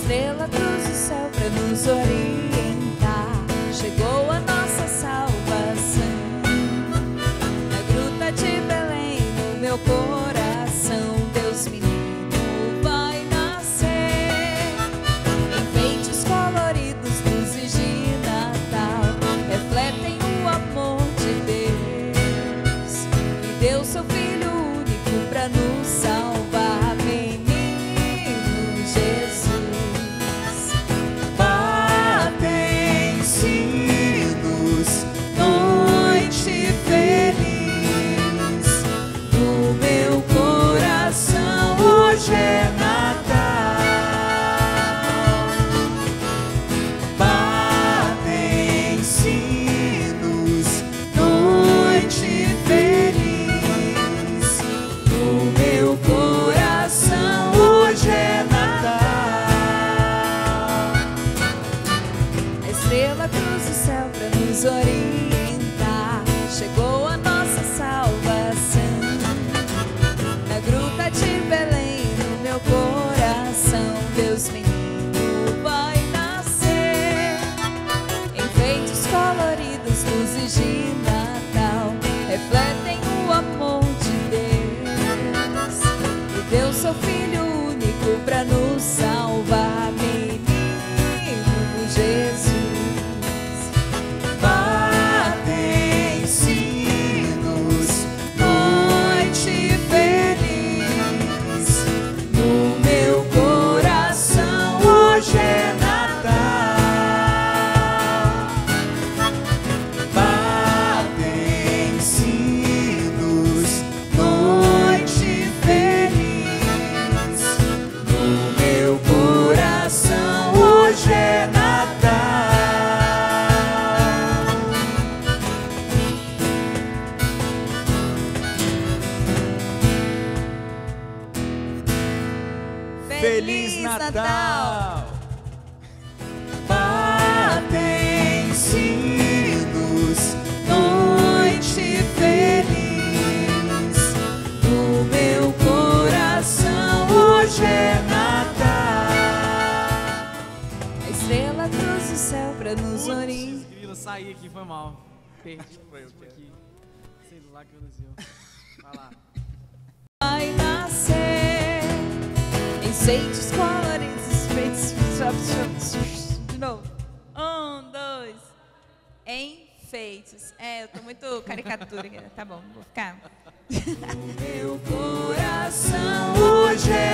estrela cruza o céu pra nos orientar. Chegou a nossa salvação. Na gruta de Belém, no meu coração, Deus menino vai nascer. Enfeites coloridos, luzes de Natal, refletem o amor de Deus. E deu seu Filho único pra nos salvar, menino Jesus. Batem sinos, noite feliz. No meu coração hoje é Natal. Batem sinos, noite feliz. No meu coração hoje é Natal. A estrela cruza o céu pra nos orientar. Chegou a nossa salvação. Na gruta de Belém, no meu coração, Deus menino vai nascer. Enfeites coloridos, luzes de Natal, refletem o amor de Deus. E deu seu Filho único pra nos salvar, menino Jesus. Batem sinos, noite feliz. No meu coração hoje é Natal. Batem sinos, noite feliz. No meu coração hoje é Natal. Feliz Natal! Batem sinos, noite feliz. No meu coração hoje é Natal. A estrela cruza o céu pra nos orientar. Grilo, saí aqui, foi mal. Perdi aqui. Celular que reduziu. Vai lá. Vai nascer enfeites coloridos, enfeites. De novo. 1, 2. Enfeites. Eu tô muito caricatura aqui. Tá bom, vou ficar. O meu coração hoje é